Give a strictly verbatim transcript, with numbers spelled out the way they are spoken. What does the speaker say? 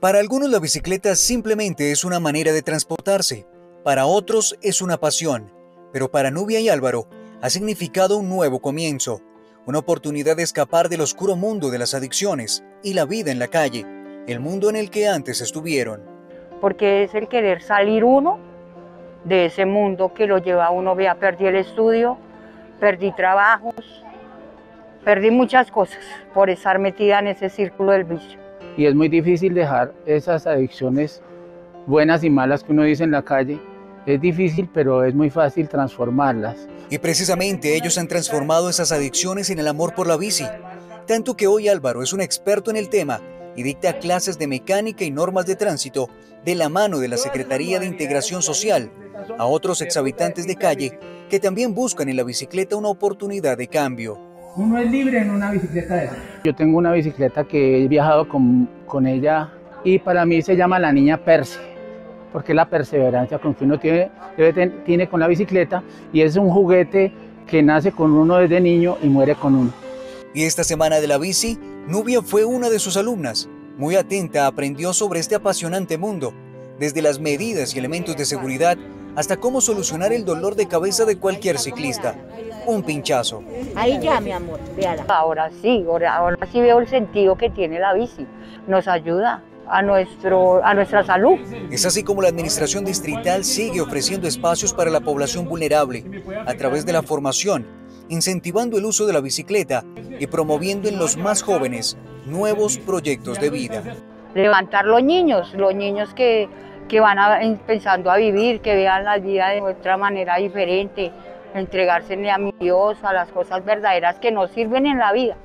Para algunos la bicicleta simplemente es una manera de transportarse, para otros es una pasión, pero para Nubia y Álvaro ha significado un nuevo comienzo, una oportunidad de escapar del oscuro mundo de las adicciones y la vida en la calle, el mundo en el que antes estuvieron. Porque es el querer salir uno de ese mundo que lo lleva a uno, vea, perdí el estudio, perdí trabajos, perdí muchas cosas por estar metida en ese círculo del vicio. Y es muy difícil dejar esas adicciones buenas y malas que uno dice en la calle. Es difícil, pero es muy fácil transformarlas. Y precisamente ellos han transformado esas adicciones en el amor por la bici. Tanto que hoy Álvaro es un experto en el tema y dicta clases de mecánica y normas de tránsito de la mano de la Secretaría de Integración Social a otros exhabitantes de calle que también buscan en la bicicleta una oportunidad de cambio. Uno es libre en una bicicleta de esa. Yo tengo una bicicleta que he viajado con, con ella y para mí se llama la niña Perse, porque es la perseverancia con que uno tiene, debe, tiene con la bicicleta, y es un juguete que nace con uno desde niño y muere con uno. Y esta semana de la bici, Nubia fue una de sus alumnas. Muy atenta aprendió sobre este apasionante mundo, desde las medidas y elementos de seguridad hasta cómo solucionar el dolor de cabeza de cualquier ciclista, un pinchazo. Ahí ya, mi amor, véala. Ahora sí, ahora, ahora sí veo el sentido que tiene la bici, nos ayuda a, nuestro, a nuestra salud. Es así como la administración distrital sigue ofreciendo espacios para la población vulnerable a través de la formación, incentivando el uso de la bicicleta y promoviendo en los más jóvenes nuevos proyectos de vida. Levantar los niños, los niños que, que van a, empezando a vivir, que vean la vida de otra manera diferente, entregársele a mi Dios, a las cosas verdaderas que nos sirven en la vida.